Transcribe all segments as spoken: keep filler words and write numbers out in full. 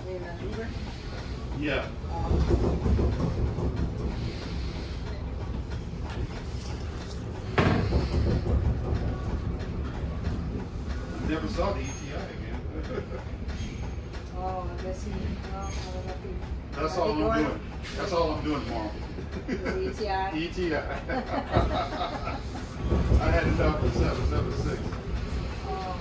In an Uber? Yeah. Never saw the E T I again. Oh, I guess he, well, I don't know if he, That's all I'm going? doing. That's all I'm doing tomorrow. The E T I? E T I. I had it up at seven seven six. Oh.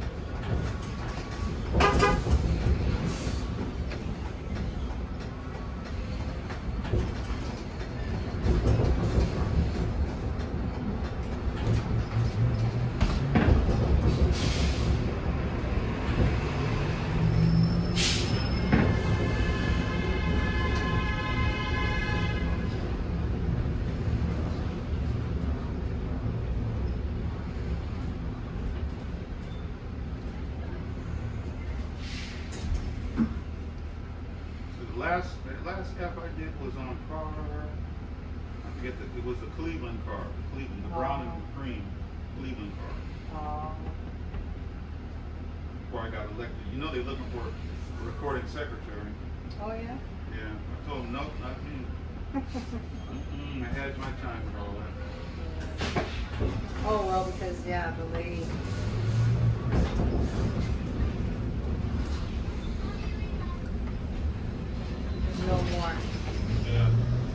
Last, the last F I did was on a car, I forget, the, it was the Cleveland car, the Cleveland, the brown and the cream Cleveland car. Oh. Before I got elected. You know they're looking for a recording secretary. Oh, yeah? Yeah, I told them, no, not me. Mm-mm, I had my time with all that. Oh, well, because, yeah, the lady. No more. Yeah.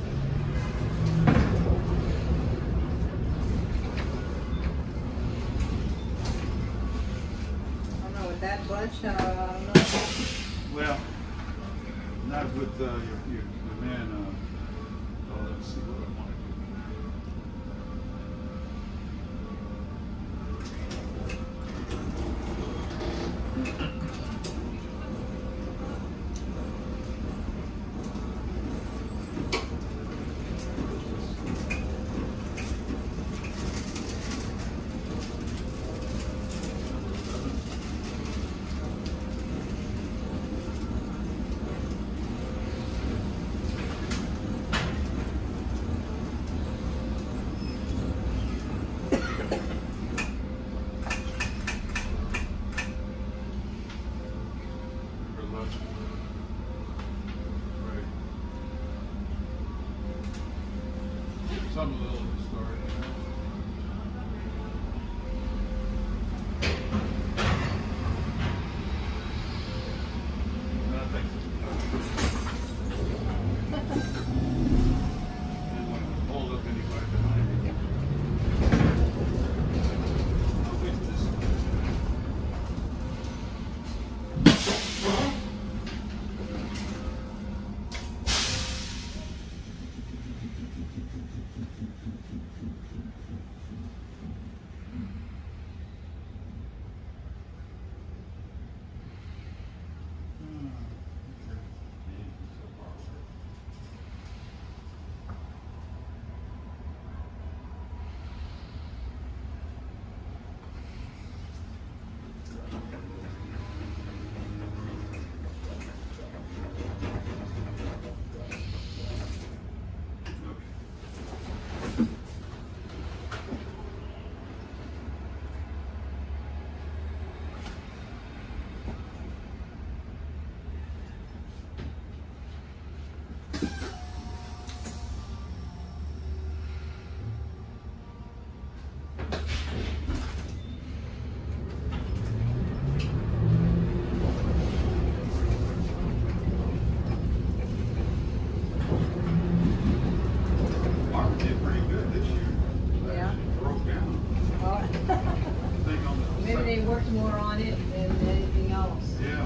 I don't know, with that bunch, uh, I don't know. Well, not with uh, your, your, your man, uh, oh, let's see what I want to do. Some a little distorted. I think so. Didn't want to hold up anybody behind me. I'll wait for this. More on it than anything else. Yeah.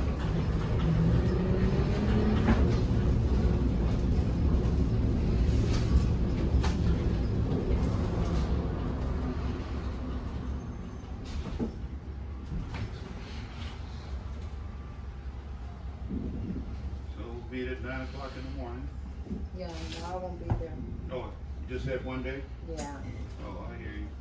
So we'll be at nine o'clock in the morning. Yeah, no, I won't be there. Oh, you just had one day? Yeah. Oh, I hear you.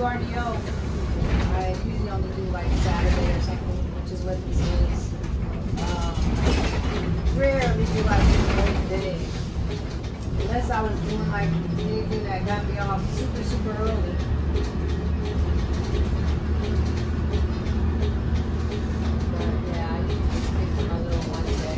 do R D O, I usually only do like Saturday or something, which is what this is. Um, rarely do I do both days. Unless I was doing like anything that got me off super, super early. But yeah, I usually stick to my little one day.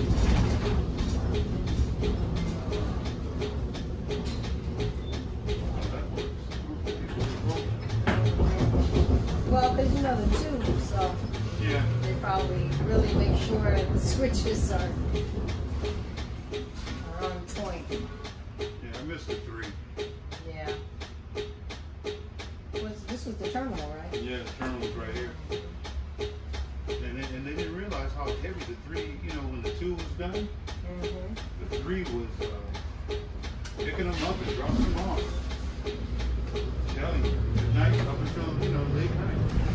Well, because you know the tube, so Yeah. they probably really make sure the switches are, are on point. Yeah, I missed the three. Yeah. Was this was the terminal, right? Yeah, the terminal's right here. And they, and they didn't realize how heavy the three, you know, when the two was done, Mm-hmm. the three was uh, picking them up and dropping them off. Telling you, at night up until, you know, late night.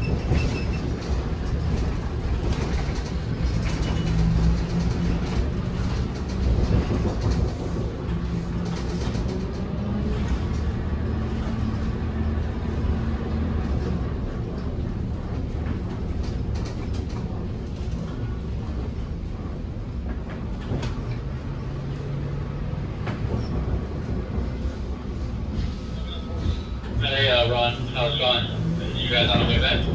Hey, uh, Ron, how's it going? You guys on the way back?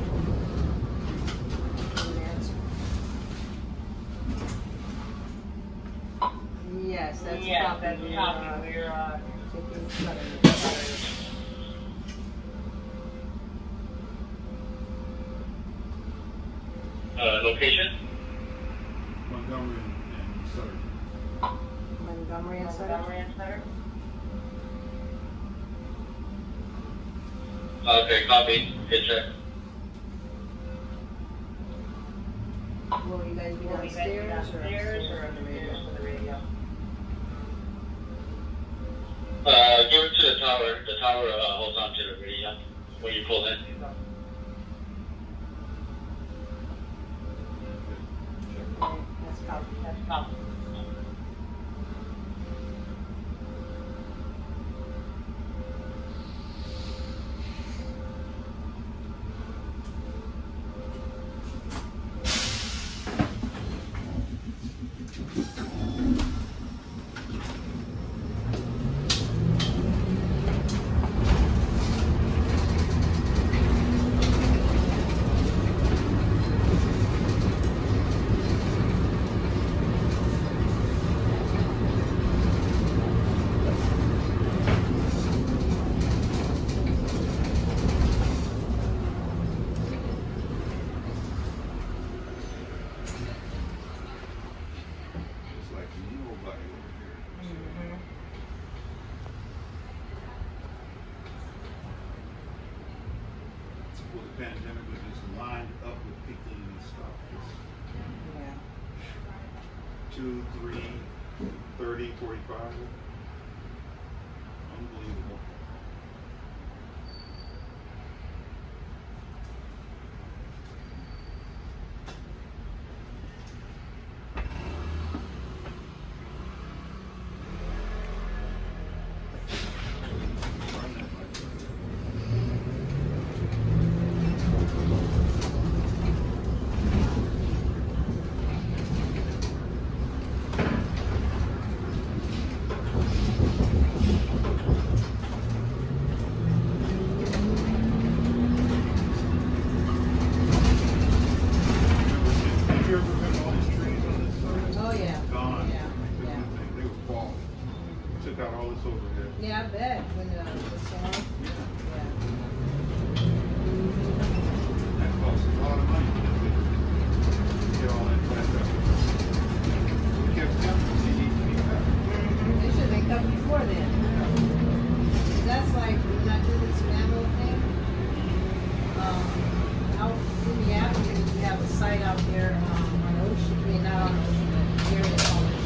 Yes, that's Yes, copy. that's We're, copy. uh, We're, uh, taking Sutter. Uh, location? Montgomery and, and Sutter. Montgomery and Sutter. Montgomery and Sutter. Okay, copy. Good check. Will you guys be Will we guys be downstairs, downstairs or or on the radio? upstairs for the radio? Uh, give it to the tower. The tower uh, holds on to the radio when you pull in. Okay, that's copy. That's copy. It's like nobody over here. Mm-hmm. Well, the pandemic was just lined up with people in these stops. Yeah. Two, three, thirty, forty-five. Unbelievable. Run that like that. Have you ever been all these trees on this side? Oh yeah. Gone. Yeah. They Yeah. were- They were falling. Took out all this overhead. Yeah, I bet when uh, the storm. Yeah. Yeah. That costs a lot of money to get all that flat up. We kept coming, see, you keep that. They should have been cut before then. 'Cause that's like when I do this manual thing. Um, out in the avenue, we have a site out there um, on Ocean. I mean, not on Ocean, but here in Ocean.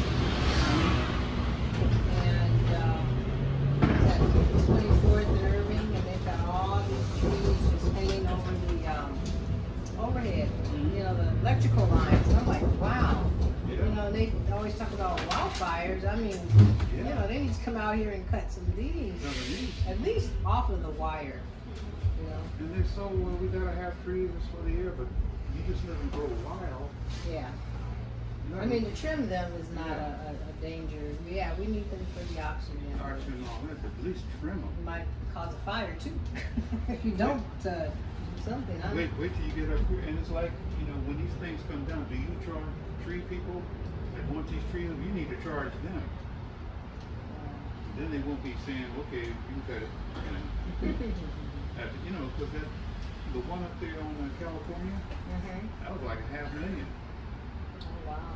And um, it's at twenty-fourth and Irving, and they've got all these trees just hanging over the um, overhead. You know, the electrical lines. And I'm like, wow. You Yeah. know, they always talk about wildfires. I mean, you know, they need to come out here and cut some of these, Some of these. at least off of the wire. you know. And they're so, well, we gotta have trees for the air, but you just let them grow wild. Yeah. Not I mean, to trim them is not Yeah. a, a, a danger. Yeah, we need them for the oxygen. oxygen and all that, but at least trim them. It might cause a fire too if you don't uh, do something. Huh? Wait, wait till you get up here, and it's like, you know, when these things come down, do you charge tree people that want these trees? You need to charge them. Then they won't be saying, okay, you can cut it, you know. After, you know, because that the one up there on uh, California, Mm-hmm. that was like a half million. Oh wow.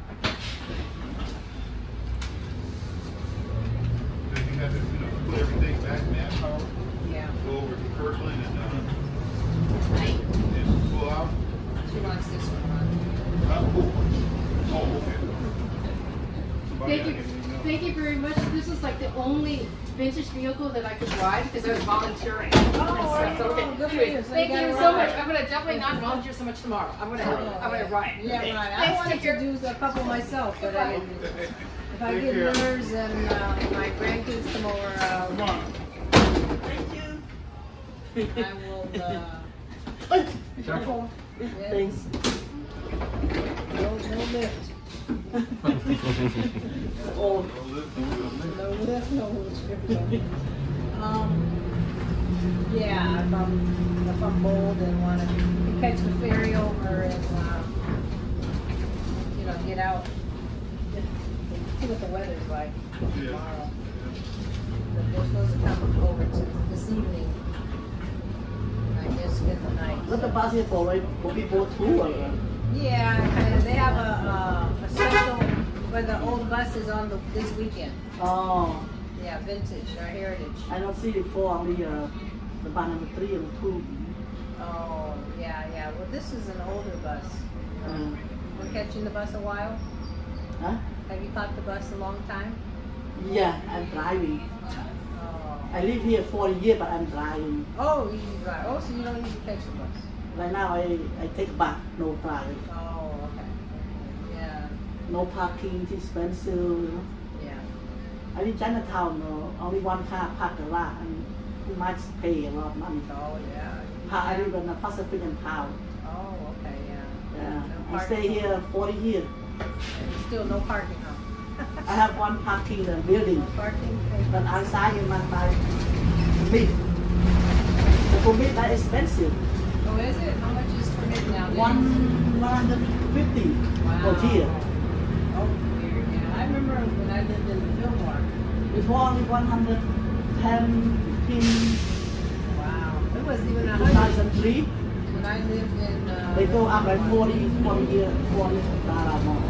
So you have to, you know, put everything back, manpower, Yeah. go over to Kirkland and uh, Right. and pull out. She wants this one on. Uh, pull. Oh, okay. Somebody Thank out you, here didn't know. thank you very much. This is like the only vintage vehicle that I could ride because I was volunteering. Oh, So, okay. oh, good for Anyway, you. So thank you you gotta so ride. much. I'm gonna definitely not volunteer so much tomorrow. I'm gonna, Oh, I'm gonna yeah. ride. Yeah, Okay. right. I Thanks, wanted take care. to do a couple myself, but I didn't. If I Take get care. nerves and uh, my grandkids come over, Come uh, on. I will. Uh, Careful. yes. No, no lift. Oh, no lift, no lift. No lift, no lift. Um, yeah, if I'm, if I'm bold and want to catch the ferry over and, um, you know, get out, see what the weather's like Yeah. tomorrow. But they're supposed to come over to this evening. I guess spend the night. Rất là bao nhiêu tổ đấy, có bị bộ thú ở Yeah, kind of. They have a, uh, a special where the old bus is on the, this weekend. Oh, Yeah, vintage or heritage. I don't see it for only uh, the band number three and two. Oh, yeah, yeah. Well, this is an older bus. Uh, We're catching the bus a while. huh? Have you caught the bus a long time? Yeah, I'm driving. Oh, I live here forty years, but I'm driving. oh, you drive. Oh, so you don't usually catch the bus. Right now, I, I take back, no drive. Oh, okay. Yeah, No parking, it's expensive, you know. yeah. I live in Chinatown, uh, only one car parked a lot, and too much pay a lot of money. Oh, yeah. Pa- I live in a Pacific town. Oh, okay, yeah. Yeah, No I stay parking. here forty years. And still no parking, huh? I have one parking uh, building. No parking. But outside you must buy meat. The permit are expensive. Oh, is it? How much is permit nowadays? One one hundred fifty Wow. per year. Oh, weird, yeah. I remember when I lived in Fillmore. Before only one hundred ten, fifteen, Wow. It wasn't even a two hundred. thousand three. When I lived in, uh, They go up like forty, forty year, forty dollars more.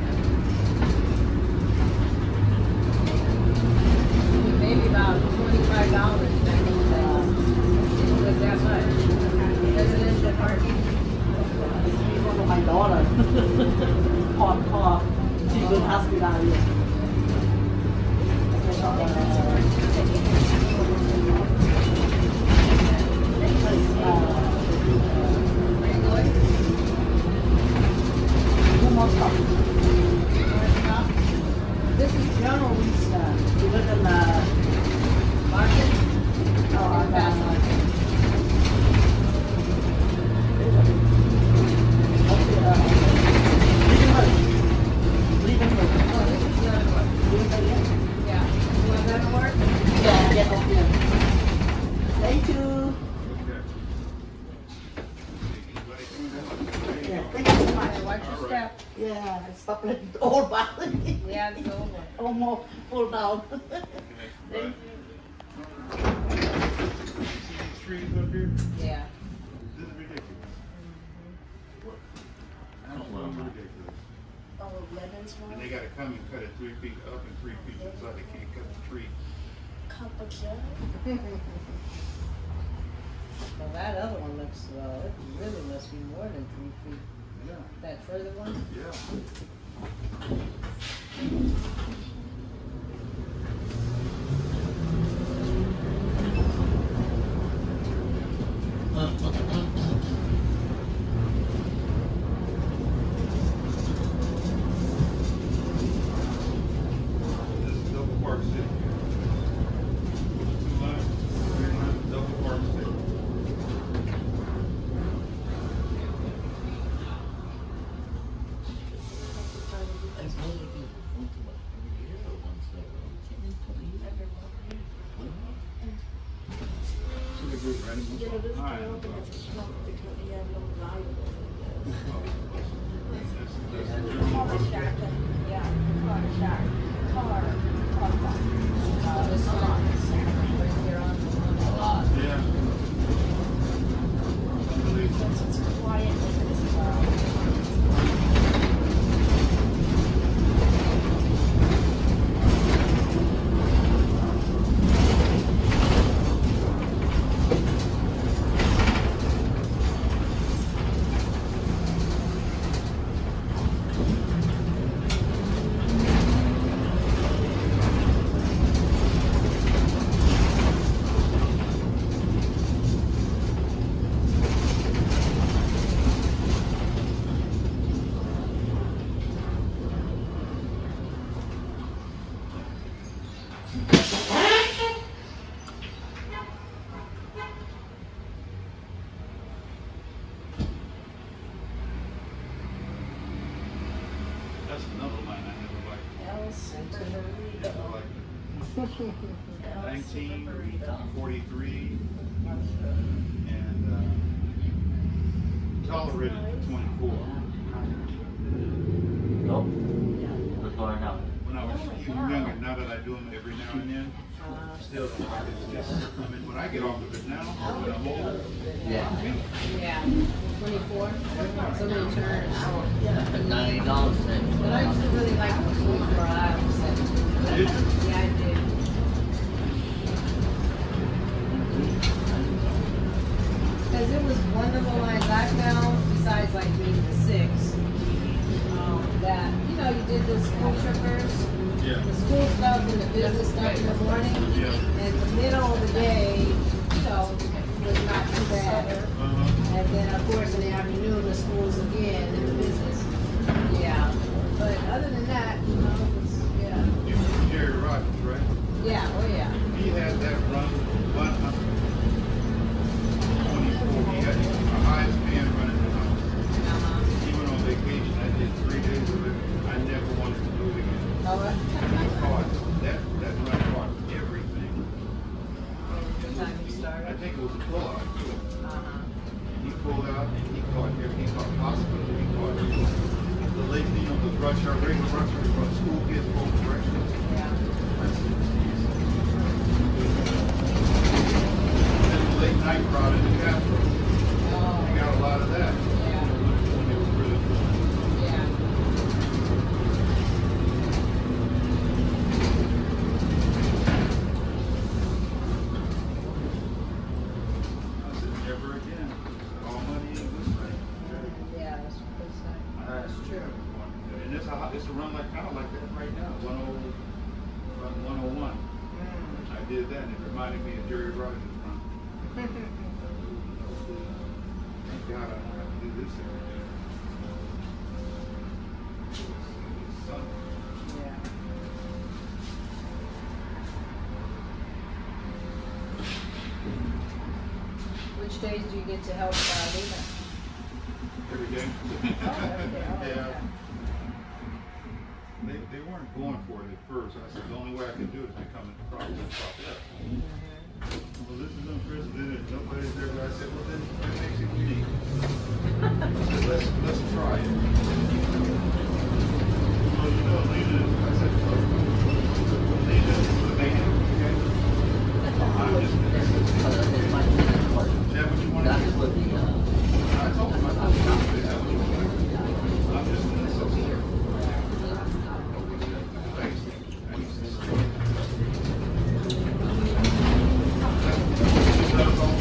maybe about twenty-five dollars back in the day. It was that much. Residential parking. Because of my daughter. Hot car. She will ask me down here. Where you going? Two more stops. This is General Lease uh, We live in uh, Market. oh, Or Fast uh, Market. okay, uh, Leavenworth. Leavenworth. Oh, this is the other one. Leavenworth, Yeah. You want that to work? yeah. Yeah, get up here. Thank you. Yeah, thank you so much. Yeah, watch your step. Yeah, stop it. All back. Yeah, it's over. Almost full down. Right. You see these trees up here? Yeah. This is ridiculous. Absolutely ridiculous. Oh, Leban's And one? they gotta come and cut it three feet up and three feet inside. They can't cut the tree. Kapakya? Well, that other one looks, well, it really must be more than three feet. Yeah. That further one? Yeah. This is double park city. Two lines, three lines, double park city. Ready? You know, this All right. guy opened his trunk because he had no valuable in this. Car shack, yeah, car shack, car, car shack. Uh, this one, right here on this one. A lot. Yeah. Unbelievable. It's quiet as well. That's another line I never liked. Never liked it. nineteen, forty-three, and uh, tolerated for twenty-four. Nope. What's going on? When I was even younger, now that I do them every now and then, still don't like it. It's just, I mean, when I get off of it now, when I'm old, Yeah. Yeah, twenty-four. So many turns. Ninety dollars then. But I used to really like the twenty-four aisles. Did you? Yeah, I did. Because it was one of the lines I found, besides like maybe the six, um, that, you know, you did the school trippers, Yeah. the school stuff and the business stuff in the morning, Yeah. and the middle of the day, you know, was not too bad. Uh-huh. And then, of course, in the afternoon, the schools again and the business. Yeah. But other than that, you know, it was, yeah. You know Jerry Rogers, right? Yeah, oh yeah. He had that run, one hundred twenty-four. He had the highest man running the house. Uh-huh. Even on vacation, I did three days of it. I never wanted to do it again. Oh, uh, Caught that that run caught everything. what time you started? I think it was a pullout too. Uh-huh. He pulled out and he caught everything. He caught hospital. He caught the late, you know, the rush hour, regular rush hour from school kids both directions. Yeah. And the late night crowd in the Capitol. Oh, We got a lot of that. yeah. When it was really cool. Yeah. I said, never again. All money in this thing. Yeah, that's what they say. That's true. And it's a, it's a run like kind of like that right now. one oh one. Mm. I did that and it reminded me of Jerry Rogers' run. Thank God I don't have to do this every day. Sunday. Yeah. Which days do you get to help uh, Lena? Every day. Oh, every day. Oh, Yeah. okay. They, they weren't going for it at first. I said the only way I can do it is become a prop left. Well, this is unprecedented. Nobody's there. But I said, well, then that makes it unique. I said, let's let's try it. Well, you know, Lena, I said, Lena is the man. Okay. I'm just. It's my business part. Is that what you want to That's do? what the, uh, I told him. I told him. Is that what you want to do? I'm just an associate. Thanks. I used to say. That's all.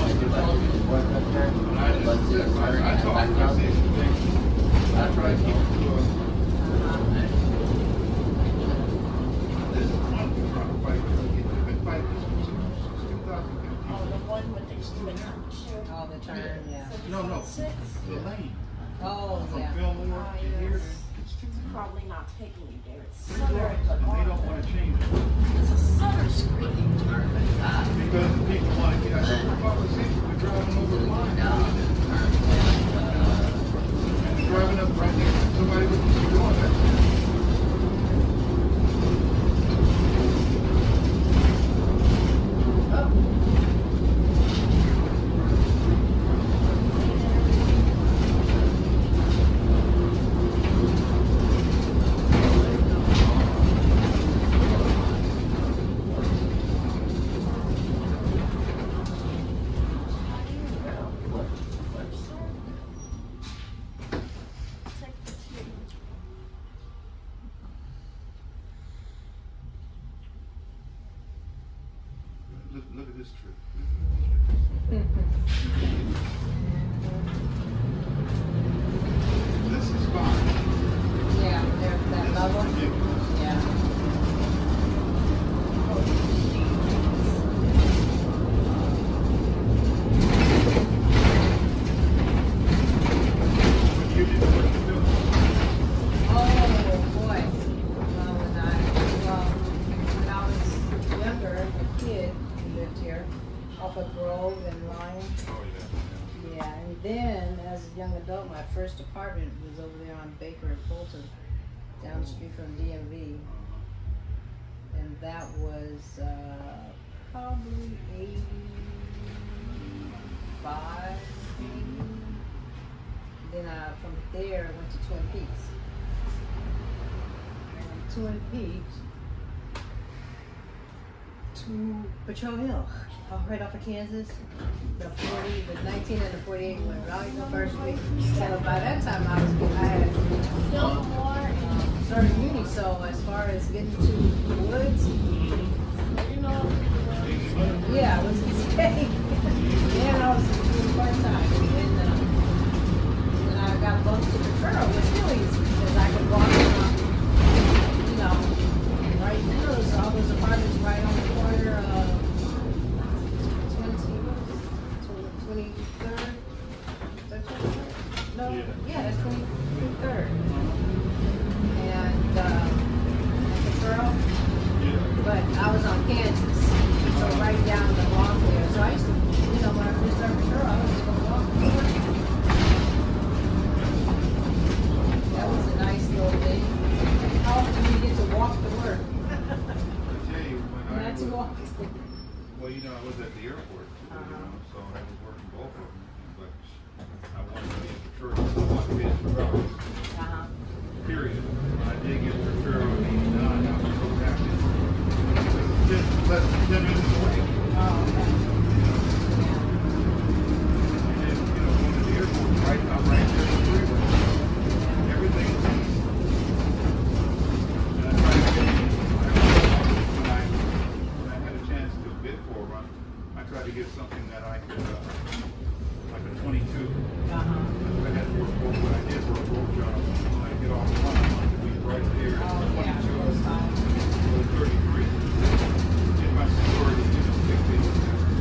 I just said, I, I told him, I said, I try to keep it to a, this is one we're trying to fight. We've been fighting this since two thousand fifteen. Oh, the one with the the Oh, the turn, yeah. No, no, Six. the lane. Oh, From yeah. Fillmore Oh, to yes. here, it's too It's far. probably not taking you there. It's And Sutter. they don't want to change it. It's a Sutter Street. turn like that. Because the people want to get, I said, for fuck's sake, we're driving over the line. Down and turn like, uh, And driving up right next to somebody with the doing that. Oh. look at this tree. This is fine. Yeah, there, that This level. is ridiculous. Yeah. What year did you what you do? Oh boy. Well, when I, well, when I was younger, a kid, we lived here off of Grove and Lion. Oh, yeah. Yeah, and then as a young adult, my first apartment was over there on Baker and Fulton, down the street from D M V. And that was uh, probably eighty-five, maybe. Then uh, from there, I went to Twin Peaks. And from Twin Peaks to Patrol Hill, oh, right off of Kansas. The forty, the nineteen and the forty-eight went right the first week. So by that time, I was, I had started uni. So as far as getting to the woods, yeah, it was easy. Yeah, I was doing part time, and then, uh, then I got bumped to the trail. It was real easy because I could walk around, you know, right there. So all those apartments right on the corner of twenty-third. Is that twenty-third? No, Yeah. yeah, that's twenty-third. And uh, the girl, Yeah. but I was on Kansas, so right down the block there. So I used to, you know, when I first started the girl, I was just gonna walk to work. That was a nice little thing. How often do you get to walk to work? I tell you, when I Not to was, walk. well, you know, I was at the airport, too, you Uh-huh. know, so I was working both of them, but I wanted to be in the church, I wanted to be in the church, Uh-huh. period. When I did get the church in eighty-nine, I was so happy. Because it's just less than ten minutes away. Oh, okay. And then, you know, going to the airport, right, I'm right there on the freeway. Everything was easy. And I tried to get, I, when I, when I had a chance to bid for one, I tried to get something that I could, uh, like a twenty-two. Uh-huh. I had to work both, when I did work both jobs, when I get off the line, I wanted to be right there at Oh, yeah, twenty-two those times. or thirty-three. In my seniority, you know, big things.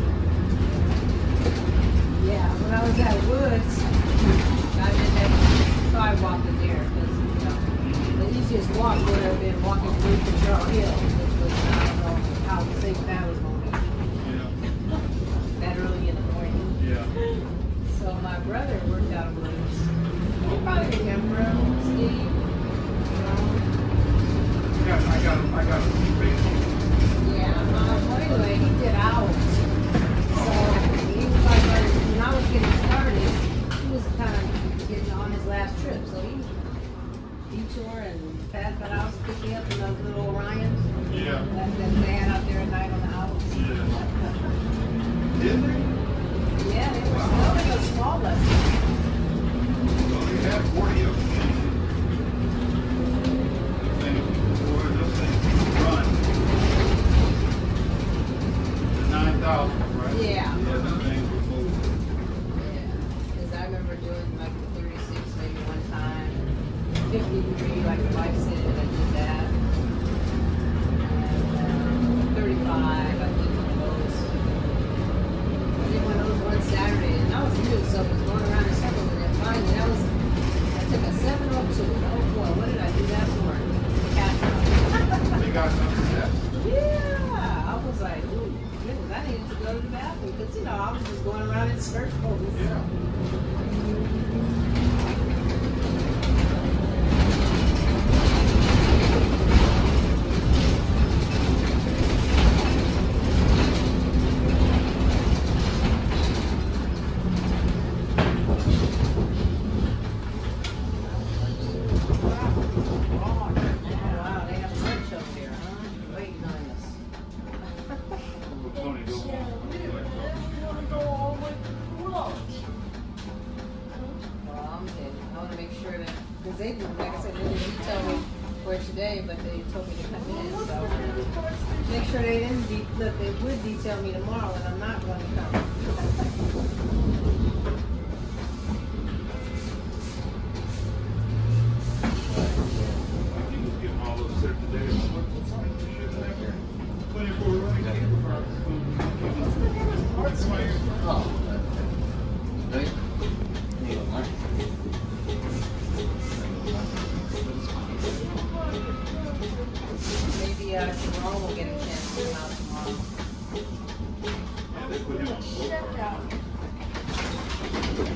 Yeah, when I was at Woods, I did that sidewalk in there because, you know, the easiest walk would have been walking through Patrol Hill, which was, I don't know how safe that was going to Yeah, be that early in the morning. yeah. So my brother worked out of Woods. You probably remember him, Steve. You know? I got, I got, I got a few basics. Yeah, uh, well, anyway, he did hours. So he was like, when I was getting started, he was kind of getting on his last trip. So he detour and passed my house, picked me up in those little Orions Yeah. that, that they had out there at night on the house. Yeah. Did they? Yeah, they were small, they were small buses. Well, they had forty of them. Those things, boy, those things run. The nine thousand, right? Yeah. Yeah, those things were moving. Yeah, because I remember doing like the thirty-six maybe one time, fifty-three, like the wife said, I did that. And uh, thirty-five, I did one of those. I did one of those one Saturday, and I was new, so I was going around in circles, and then finally, that was, I took a seven oh two, and oh boy, what did I do that for? Cash out. They got some success. Yeah, I was like, ooh, goodness, I needed to go to the bathroom, because, you know, I was just going around in circles. Yeah. Oh, wow, they have lunch up there, huh? Waiting on us. Well, Tony, go on. today, but they told me to come in, so make sure they didn't de look, they would detail me tomorrow and I'm not going to come. He was getting all upset today. What the fuck is this shit out here? twenty-four running What's my Oh. Right? You don't like it. Maybe uh, Jerome will get a chance to come out tomorrow. Yeah, they put him on the boat.